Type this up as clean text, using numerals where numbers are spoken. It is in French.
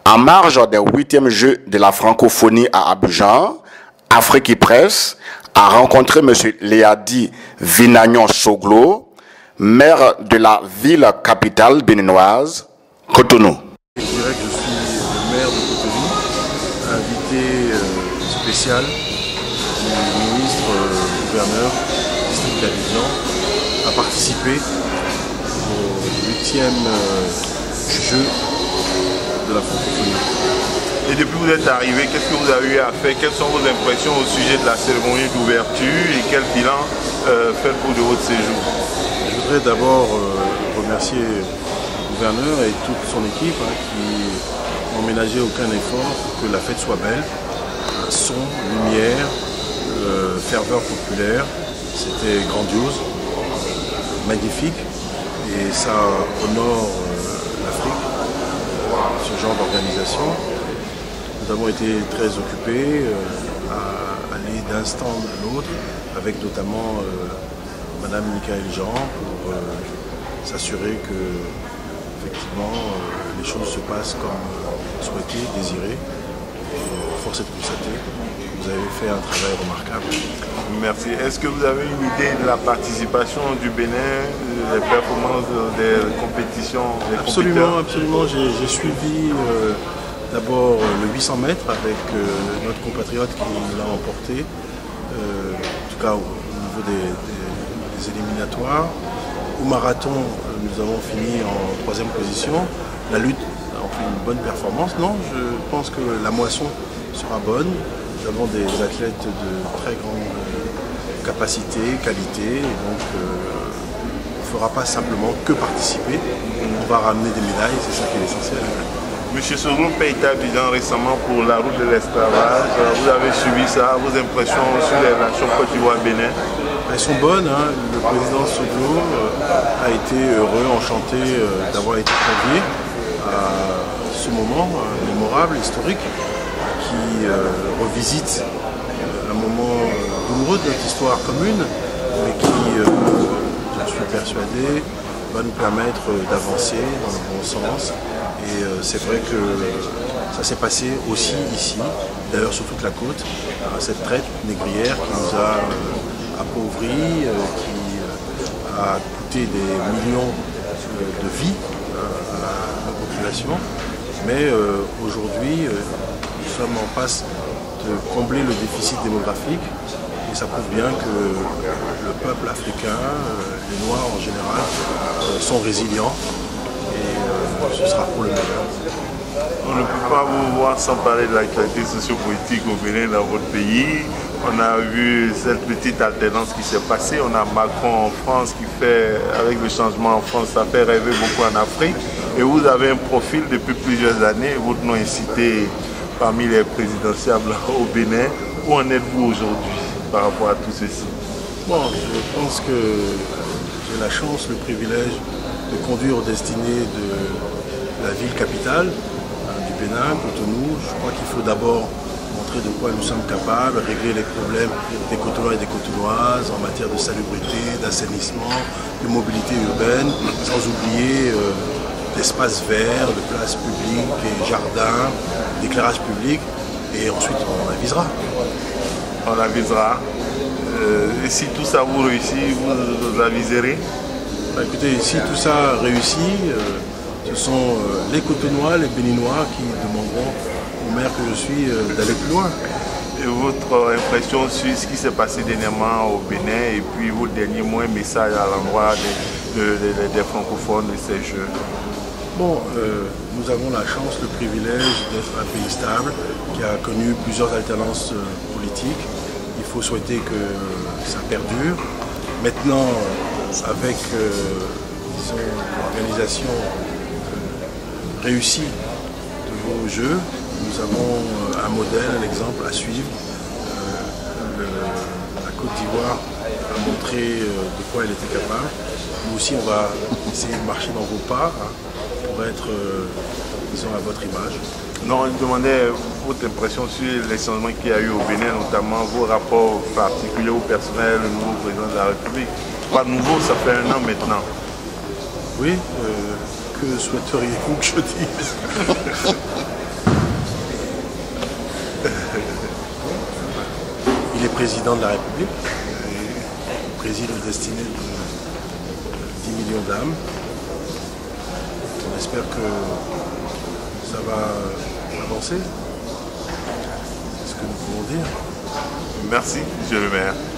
En marge des 8e Jeux de la francophonie à Abidjan, Afrique Presse a rencontré M. Léadi Vinagnon Soglo, maire de la ville capitale béninoise, Cotonou. Je dirais que je suis le maire de Cotonou, invité spécial du ministre gouverneur du district d'Abidjan à participer au 8e jeu de la francophonie. Et depuis que vous êtes arrivé, qu'est-ce que vous avez eu à faire? Quelles sont vos impressions au sujet de la cérémonie d'ouverture et quel bilan faites-vous de votre séjour? Je voudrais d'abord remercier le gouverneur et toute son équipe qui n'ont ménagé aucun effort pour que la fête soit belle. Son, lumière, ferveur populaire, c'était grandiose, magnifique et ça honore l'Afrique, ce genre d'organisation. Nous avons été très occupés à aller d'un stand à l'autre, avec notamment Madame Michaël Jean, pour s'assurer que effectivement les choses se passent comme souhaité, désiré. Et force est de constater que vous avez fait un travail remarquable. Merci. Est-ce que vous avez une idée de la participation du Bénin, des performances, des compétitions des Absolument, absolument. J'ai suivi d'abord le 800 mètres avec notre compatriote qui l'a emporté, en tout cas au niveau des éliminatoires. Au marathon, nous avons fini en 3e position. La lutte a fait une bonne performance. Non, je pense que la moisson sera bonne. Nous avons des athlètes de très grande capacité, qualité. Et donc, on ne fera pas simplement que participer. On va ramener des médailles, c'est ça qui est essentiel. Monsieur Soglo a été à Abidjan récemment pour la route de l'esclavage. Vous avez suivi ça, vos impressions sur les relations Côte d'Ivoire-Bénin? Elles sont bonnes. Le président Soglo a été heureux, enchanté d'avoir été convié à ce moment mémorable, historique, qui revisite un moment douloureux de notre histoire commune, mais qui, je suis persuadé, va nous permettre d'avancer dans le bon sens. Et c'est vrai que ça s'est passé aussi ici, d'ailleurs sur toute la côte, cette traite négrière qui nous a appauvris, qui a coûté des millions de vies à la population. Mais aujourd'hui, nous sommes en passe de combler le déficit démographique et ça prouve bien que le peuple africain, les Noirs en général, sont résilients. Ce sera pour le meilleur. On ne peut pas vous voir sans parler de l'actualité sociopolitique au Bénin dans votre pays. On a vu cette petite alternance qui s'est passée. On a Macron en France qui fait, avec le changement en France, ça fait rêver beaucoup en Afrique. Et vous avez un profil depuis plusieurs années. Votre nom est cité parmi les présidentiables au Bénin. Où en êtes-vous aujourd'hui par rapport à tout ceci? Bon, je pense que j'ai la chance, le privilège de conduire aux destinées de la ville capitale du Bénin, Cotonou. Je crois qu'il faut d'abord montrer de quoi nous sommes capables, régler les problèmes des Cotonois et des Cotonoises en matière de salubrité, d'assainissement, de mobilité urbaine, sans oublier d'espaces verts, de places publiques et jardins, d'éclairage public, et ensuite on avisera. On avisera. Et si tout ça vous réussit, vous aviserez? Écoutez, si tout ça réussit, ce sont les Cotonois, les Béninois qui demanderont au maire que je suis d'aller plus loin. Et votre impression sur ce qui s'est passé dernièrement au Bénin et puis vos derniers mots, un message à l'endroit des francophones de ces Jeux? Bon, nous avons la chance, le privilège d'être un pays stable qui a connu plusieurs alternances politiques. Il faut souhaiter que ça perdure. Maintenant, avec l'organisation réussie de vos Jeux, nous avons un modèle, un exemple à suivre. La Côte d'Ivoire a montré de quoi elle était capable. Nous aussi, on va essayer de marcher dans vos pas pour être, disons, à votre image. Non, je demandais votre impression sur les changements qu'il y a eu au Bénin, notamment vos rapports particuliers au personnel, le nouveau président de la République. Pas nouveau, ça fait 1 an maintenant. Oui, que souhaiteriez-vous que je dise? président de la République et préside aux destinées de 10 millions d'âmes. On espère que ça va avancer. C'est ce que nous pouvons dire. Merci, monsieur le maire.